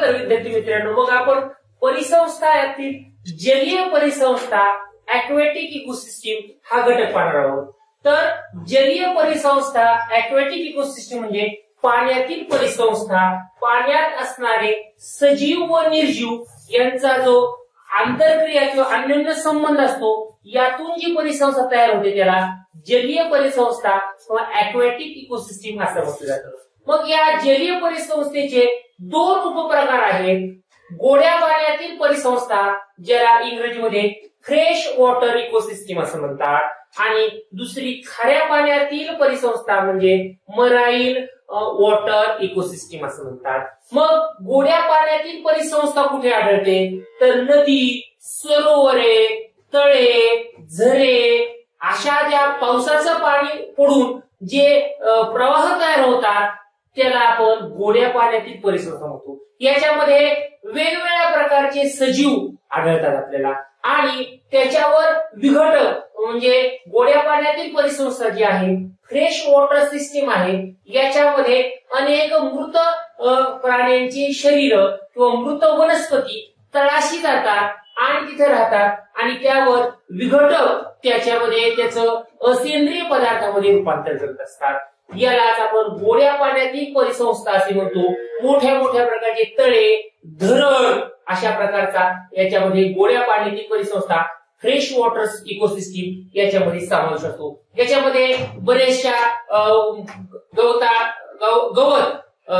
तर विद्यार्थी मित्रांनो, मग आपण परिसंस्था यातील जलीय परिसंस्था ॲक्वेटिक इकोसिस्टीम हा घटक पाहणार आहोत. तर जलीय परिसंस्था ॲक्वेटिक इकोसिस्टीम म्हणजे पाण्यातील परिसंस्था, पाण्यात असणारे सजीव व निर्जीव यांचा जो आंतरक्रिया किंवा अन्योन्य संबंध असतो, यातून जी परिसंस्था तयार होते त्याला जलीय परिसंस्था किंवा ॲक्वेटिक इकोसिस्टीम असं म्हटलं जातं. मग या जलीय परिसंस्थेचे दोन उपप्रकार आहेत. गोड्या पाण्यातील परिसंस्था, ज्याला इंग्रजीमध्ये फ्रेश वॉटर इकोसिस्टीम असं म्हणतात, आणि दुसरी खाऱ्या पाण्यातील परिसंस्था म्हणजे मराईन वॉटर इकोसिस्टीम असं म्हणतात. मग गोड्या पाण्यातील परिसंस्था कुठे आढळते, तर नदी, सरोवरे, तळे, झरे अशा ज्या पावसाचं पाणी पडून जे प्रवाह तयार होतात त्याला आपण गोड्या पाण्यातील परिसंस्था म्हणतो. याच्यामध्ये वेगवेगळ्या प्रकारचे सजीव आढळतात आपल्याला, आणि त्याच्यावर विघटक म्हणजे गोड्या पाण्यातील परिसंस्था जी आहे, फ्रेश वॉटर सिस्टीम आहे, याच्यामध्ये अनेक मृत प्राण्यांची शरीर किंवा मृत वनस्पती तळाशी जातात आणि तिथे राहतात, आणि त्यावर विघटक त्याच्यामध्ये त्याचं असेंद्रिय पदार्थामध्ये रूपांतर करत असतात. यालाच आपण गोड्या पाण्यातील परिसंस्था असे म्हणतो. मोठ्या मोठ्या प्रकारचे तळे, धरण अशा प्रकारचा याच्यामध्ये गोड्या पाण्यातील परिसंस्था फ्रेश वॉटर इकोसिस्टीम याच्यामध्ये समावेश असतो. याच्यामध्ये बरेचशा गवत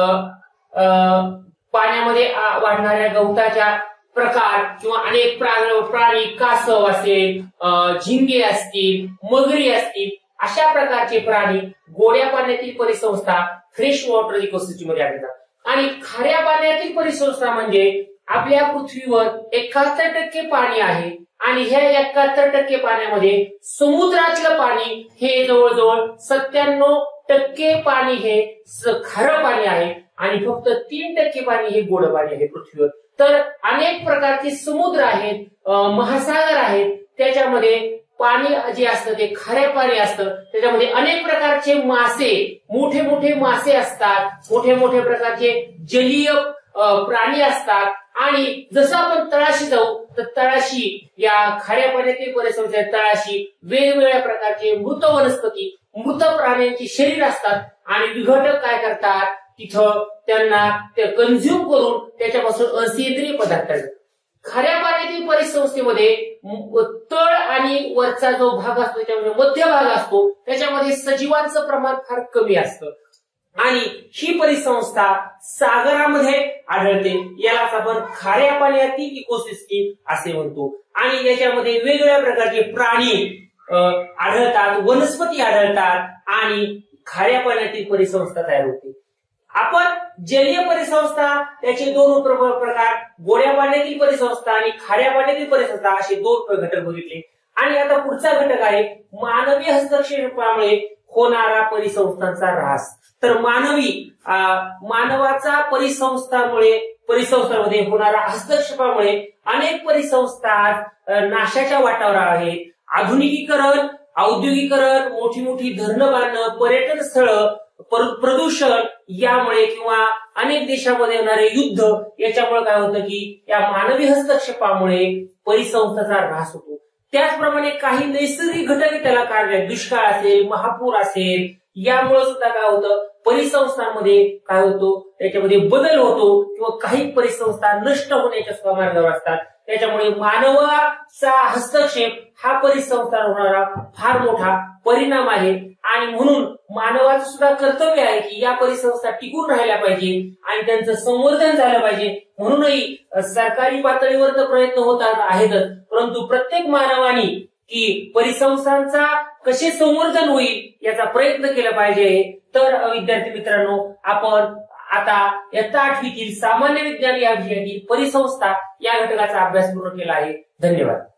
पाण्यामध्ये वाढणाऱ्या गवताच्या प्रकार किंवा अनेक प्राणी, कासव असेल, झिंगे असतील, मगरी असतील, अशा प्रकारचे प्राणी गोड्या पाण्यातील परिसंस्था फ्रेश वॉटर इकोसिस्टीम मध्ये आढळतात. आणि खाऱ्या पाण्यातील परिसंस्था म्हणजे आपल्या पृथ्वीवर 71% पाणी आहे, आणि ह्या 71% पाण्यामध्ये समुद्रातलं पाणी हे जवळजवळ 97% पाणी हे खारं पाणी आहे, आणि फक्त 3% पाणी हे गोड पाणी आहे पृथ्वीवर. तर अनेक प्रकारचे समुद्र आहेत, महासागर आहेत, त्याच्यामध्ये पाणी जे असतं ते खारे पाणी असतं. त्याच्यामध्ये अनेक प्रकारचे मासे, मोठे मोठे मासे असतात, मोठे मोठे प्रकारचे जलीय प्राणी असतात. आणि जसं आपण तळाशी जाऊ तर तळाशी या खाऱ्या पाण्यातील परिसंस्थेत तळाशी वेगवेगळ्या प्रकारचे मृत वनस्पती, मृत प्राण्यांची शरीर असतात, आणि विघटक काय करतात, तिथं त्यांना ते कन्झ्युम करून त्याच्यापासून असेंद्रिय पदार्थ करतात. खाऱ्या पाण्यातील परिसंस्थेमध्ये तळ आणि वरचा जो भाग असतो त्याच्यामध्ये मध्य भाग असतो, त्याच्यामध्ये सजीवांचं प्रमाण फार कमी असतं, आणि ही परिसंस्था सागरामध्ये आढळते. यालाच आपण खाऱ्या पाण्यातील इकोसिस्टीम असे म्हणतो. आणि याच्यामध्ये वेगवेगळ्या प्रकारचे प्राणी आढळतात, वनस्पती आढळतात, आणि खाऱ्या पाण्यातील परिसंस्था तयार होते. आपण जलीय परिसंस्था त्याचे दोन उपप्रकार, गोड्या पाण्यातील परिसंस्था आणि खाऱ्या पाण्यातील परिसंस्था असे दोन घटक बघितले. आणि आता पुढचा घटक आहे मानवी हस्तक्षेपामुळे होणारा परिसंस्थांचा ऱ्हास. तर मानवाचा परिसंस्थांमध्ये होणारा हस्तक्षेपामुळे अनेक परिसंस्था नाशाच्या वाटावर आहेत. आधुनिकीकरण, औद्योगिकरण, मोठी मोठी धरणं बांधणं, पर्यटन स्थळ, प्रदूषण यामुळे किंवा अनेक देशांमध्ये होणारे युद्ध याच्यामुळे काय होतं की या मानवी हस्तक्षेपामुळे परिसंस्थेचा ऱ्हास होतो. त्याचप्रमाणे काही नैसर्गिक घटक त्याला कारण आहेत. दुष्काळ असेल, महापूर असेल, यामुळे सुद्धा काय होतं, परिसंस्थांमध्ये काय होतो, त्याच्यामध्ये बदल होतो, किंवा काही परिसंस्था नष्ट होण्याच्या सुद्धा मार्गावर असतात. त्याच्यामुळे मानवाचा हस्तक्षेप हा परिसंस्थांवर होणारा फार मोठा परिणाम आहे. आणि म्हणून मानवाचं सुद्धा कर्तव्य आहे की या परिसंस्था टिकून राहिल्या पाहिजे आणि त्यांचं संवर्धन झालं पाहिजे. म्हणूनही सरकारी पातळीवर तर प्रयत्न होत आहेतच, परंतु प्रत्येक मानवाने की परिसंस्थांचा कसे संवर्धन होईल याचा प्रयत्न केला पाहिजे. तर विद्यार्थी मित्रांनो, आपण आता इयत्ता 8वीतील सामान्य विज्ञान या विषयातील परिसंस्था या घटकाचा अभ्यास पूर्ण केला आहे. धन्यवाद.